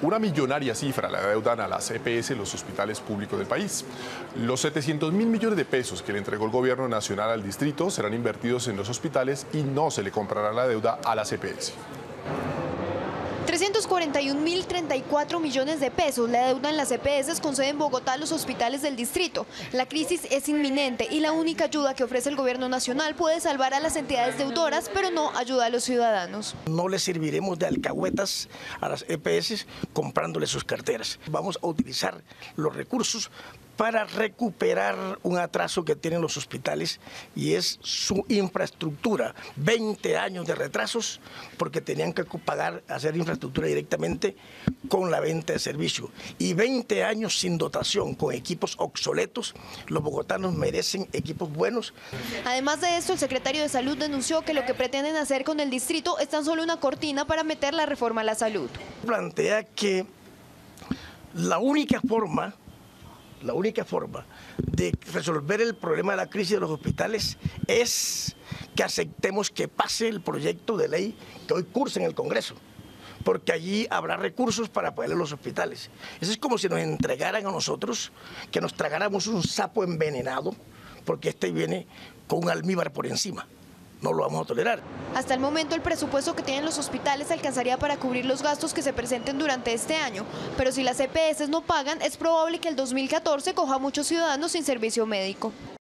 Una millonaria cifra le adeudan a las EPS los hospitales públicos del país. Los 700.000 millones de pesos que le entregó el gobierno nacional al distrito serán invertidos en los hospitales y no se le comprará la deuda a las EPS. 341.034 millones de pesos le adeudan las EPS con sede en Bogotá a los hospitales del distrito. La crisis es inminente y la única ayuda que ofrece el gobierno nacional puede salvar a las entidades deudoras, pero no ayuda a los ciudadanos. No les serviremos de alcahuetas a las EPS comprándoles sus carteras. Vamos a utilizar los recursos para recuperar un atraso que tienen los hospitales y es su infraestructura. 20 años de retrasos porque tenían que pagar, hacer infraestructura directamente con la venta de servicio. Y 20 años sin dotación, con equipos obsoletos. Los bogotanos merecen equipos buenos. Además de esto, el secretario de Salud denunció que lo que pretenden hacer con el distrito es tan solo una cortina para meter la reforma a la salud. Plantea que la única forma de resolver el problema de la crisis de los hospitales es que aceptemos que pase el proyecto de ley que hoy cursa en el Congreso, porque allí habrá recursos para apoyar a los hospitales. Eso es como si nos entregaran a nosotros, que nos tragáramos un sapo envenenado, porque este viene con un almíbar por encima. No lo vamos a tolerar. Hasta el momento el presupuesto que tienen los hospitales alcanzaría para cubrir los gastos que se presenten durante este año, pero si las EPS no pagan, es probable que el 2014 coja a muchos ciudadanos sin servicio médico.